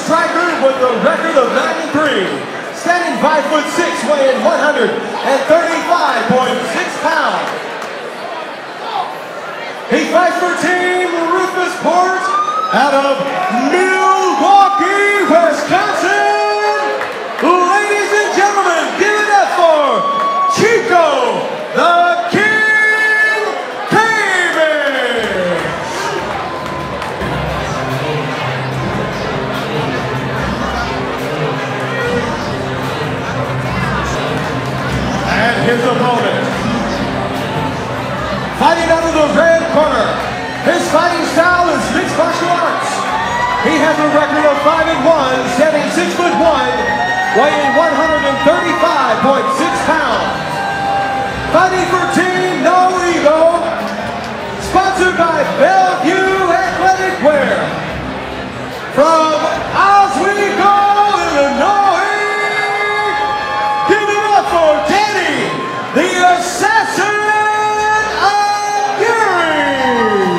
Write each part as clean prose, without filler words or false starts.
striker with a record of 9-3, standing 5'6", weighing 135.6 pounds. He fights for Team Rufusport out of Milwaukee, Wisconsin. Ladies and gentlemen, give it up for Chico the King Davis. And his opponent, fighting out of the red corner, his fighting style is mixed martial arts. He has a record of 5-1, standing 6'1", weighing 135.6 pounds. Fighting for Team No Ego, sponsored by Bellevue Athletic Wear. From Oswego, Illinois, give it up for Danny, the Assassin Aguirre.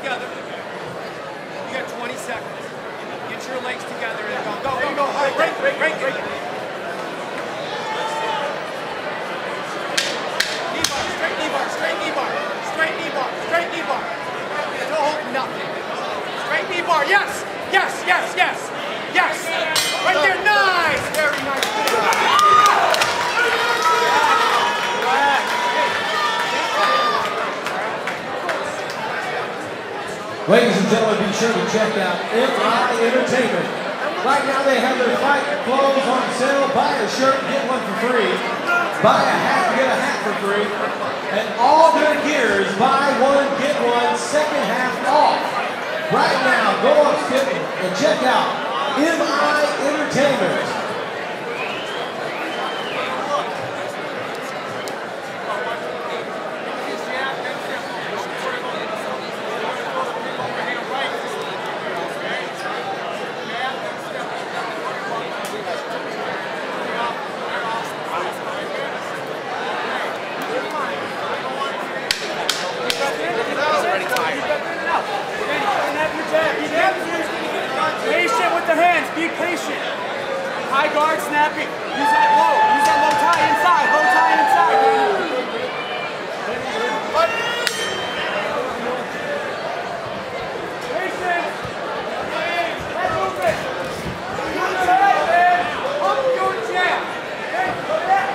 together. You got 20 seconds. Get your legs together and go. Go, go, go. All right, break. Knee bar, straight knee bar, straight knee bar. Straight knee bar, straight knee bar. No hold, nothing. Straight knee bar, yes. Right there, nice. Very nice. Ladies and gentlemen, be sure to check out MI Entertainment. Right now they have their fight clothes on sale. Buy a shirt, get one for free. Buy a hat, get a hat for free. And all their gear is buy one, get one, second half off. Right now, go up and check out MI Entertainment. Patient with the hands, be patient. High guard, snapping. Use that low tie inside, Patient. Head movement. Use your head, man. Up your jab. Okay, go there,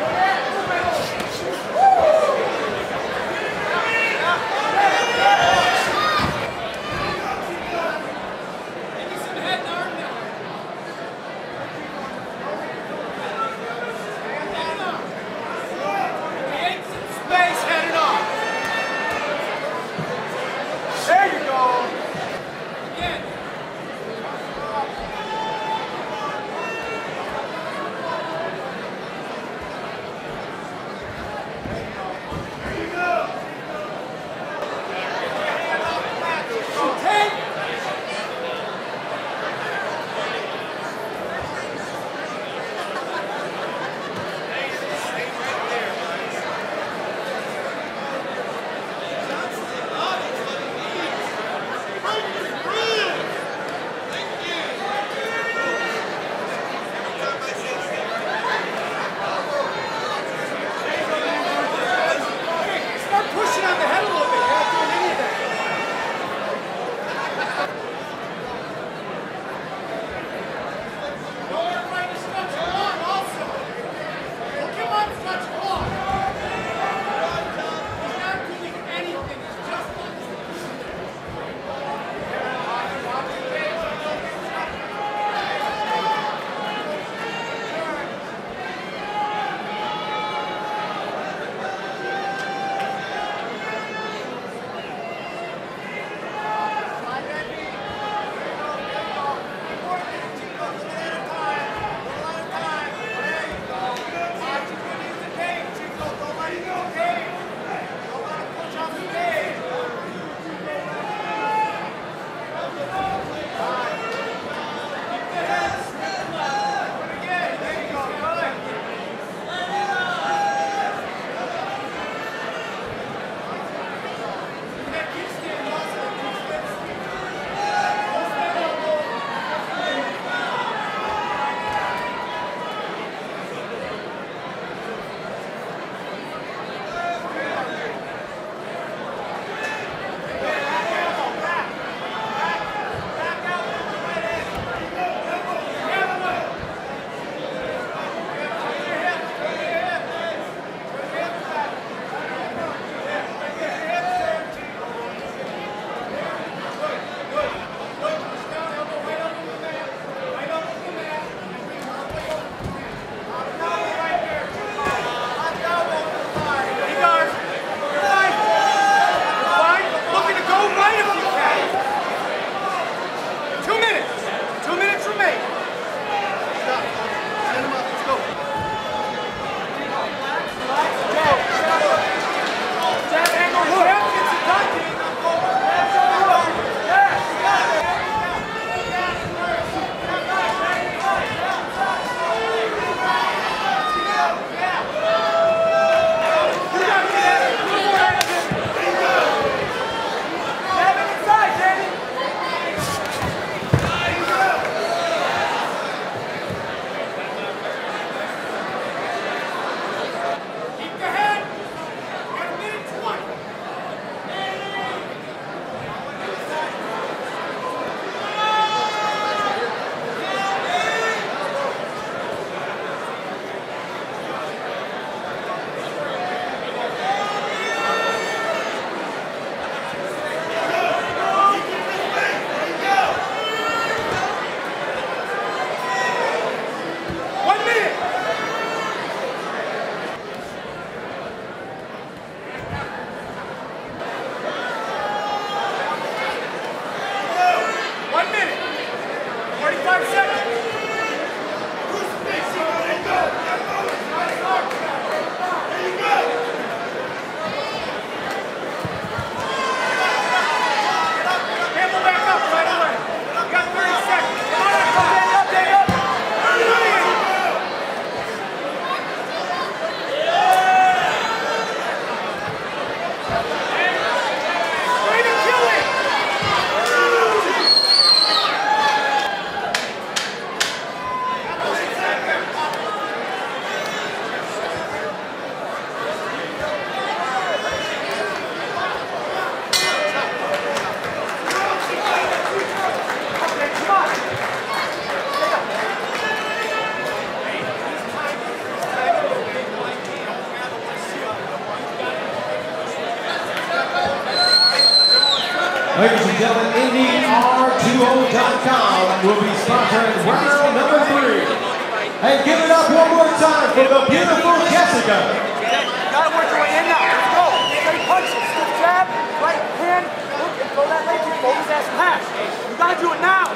Ladies and gentlemen, IndyR20.com will be sponsoring round number 3. And give it up one more time for the beautiful Jessica. You gotta work your way in now. Let's go. Straight punches. Stiff jab, right hand, look and throw that leg kick, fold his ass pass. You gotta do it now.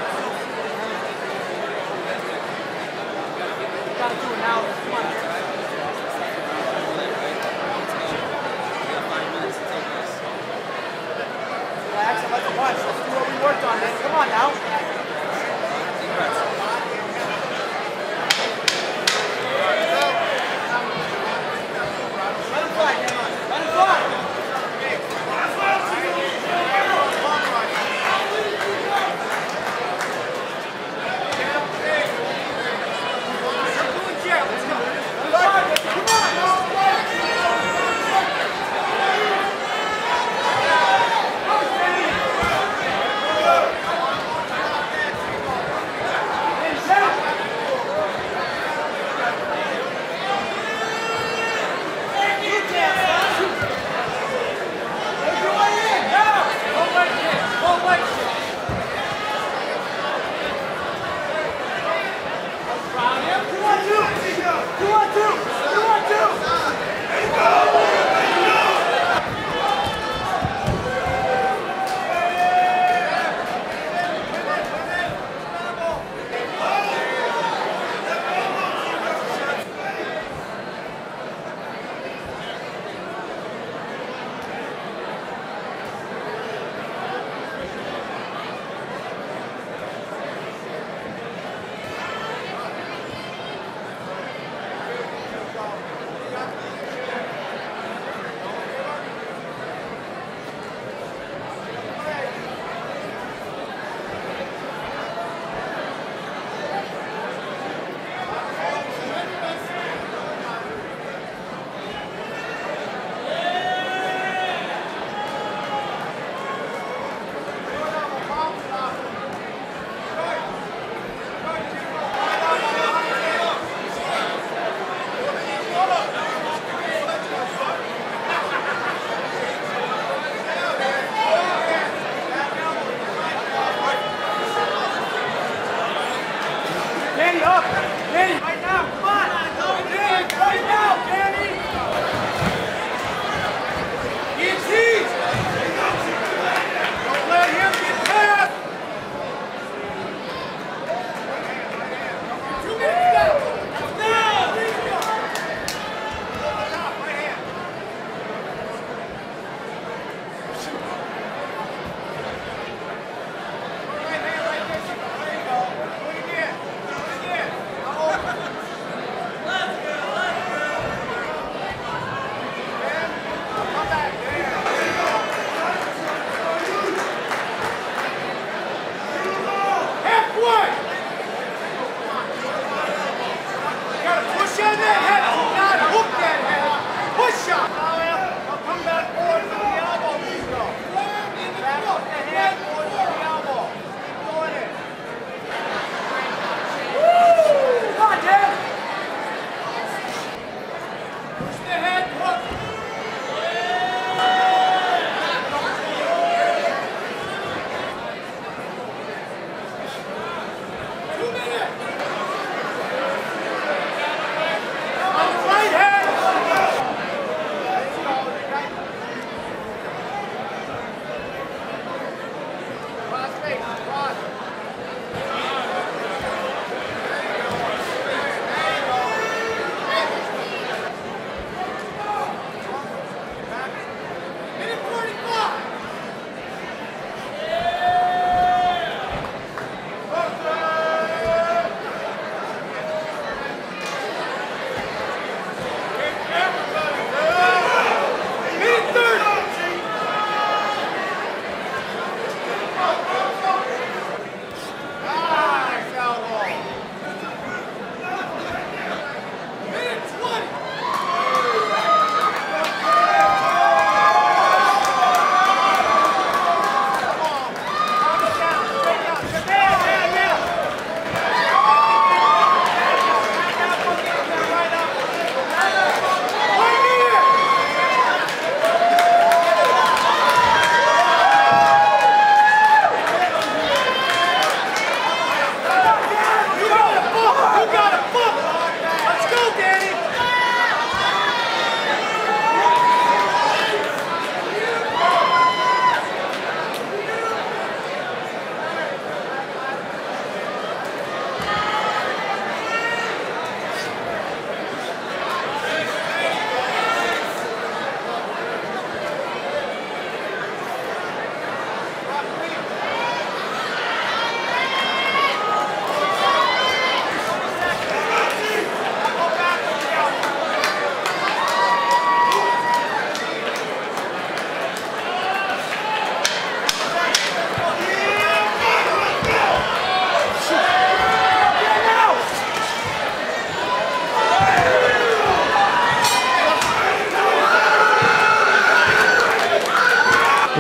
You gotta do it now. Come on. Relax and let the punch. Let's do what we worked on, man. Come on now. Let him fly, man. Let him fly.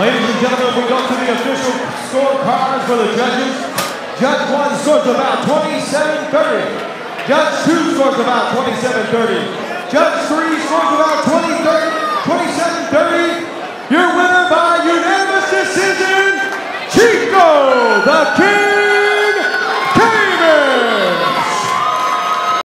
Ladies and gentlemen, we go to the official scorecards for the judges. Judge 1 scores about 27-30. Judge 2 scores about 27-30. Judge 3 scores about 27-30.